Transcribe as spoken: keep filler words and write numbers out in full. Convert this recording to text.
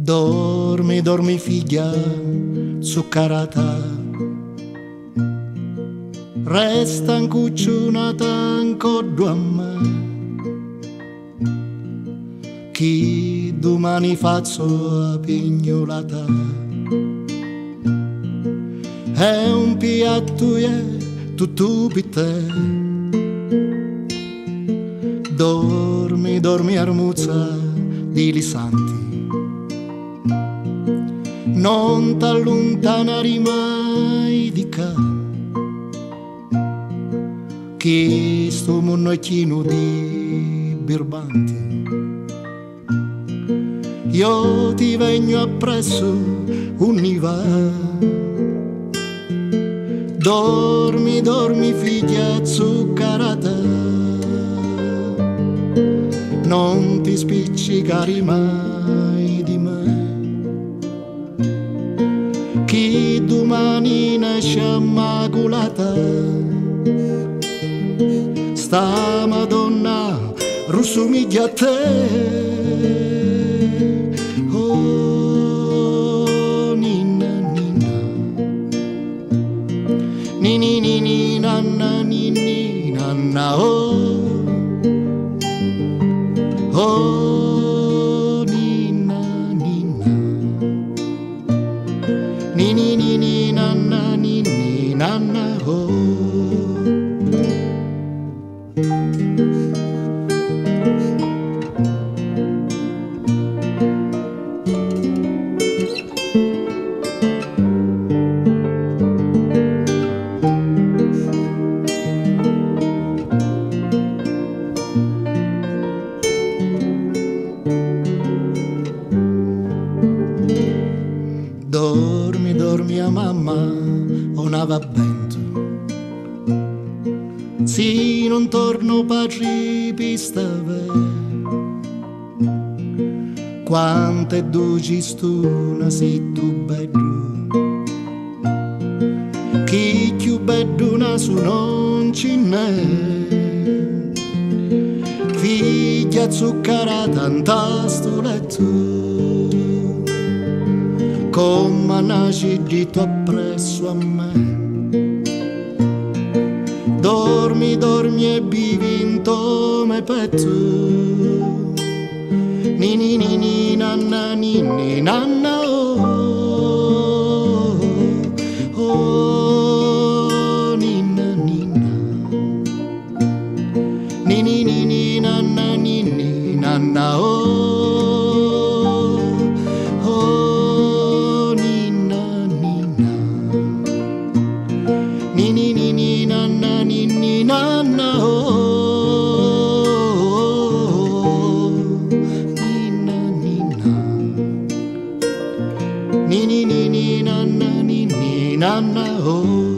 Dormi, dormi figlia zuccherata, resta incuccionata ancora a me, chi domani faccio a pignolata, è un piatto e tutto per te. Dormi, dormi armuzza di lisanti, non t'allontanare mai di ca, che sto monochino di birbanti. Io ti vengo appresso un'iva, dormi, dormi figlia zuccherata, non ti spiccicare mai di me, chi domani nasce immacolata, sta Madonna rusomiglia a te. Oh ninna ninna, nini nini nanna nini nanna, oh oh ninna ninna, nini nini nanna nini nanna, oh. Dormi, dormi a mamma, non va vento, se non torno padre pistave, quanto è dolce stuna si tu bello, chi più bello naso non ce n'è, figlia zuccherata in tasto letto, come nasci di tuo appresso a me. Dormi, dormi e vivi in tome petto, nini nini nanna nini nanna, oh oh ninna ninna, nini nini nanna nini nanna, oh nini nini nanna nini nanna, oh ninna ninna, nini nini nanna nini nanna, oh.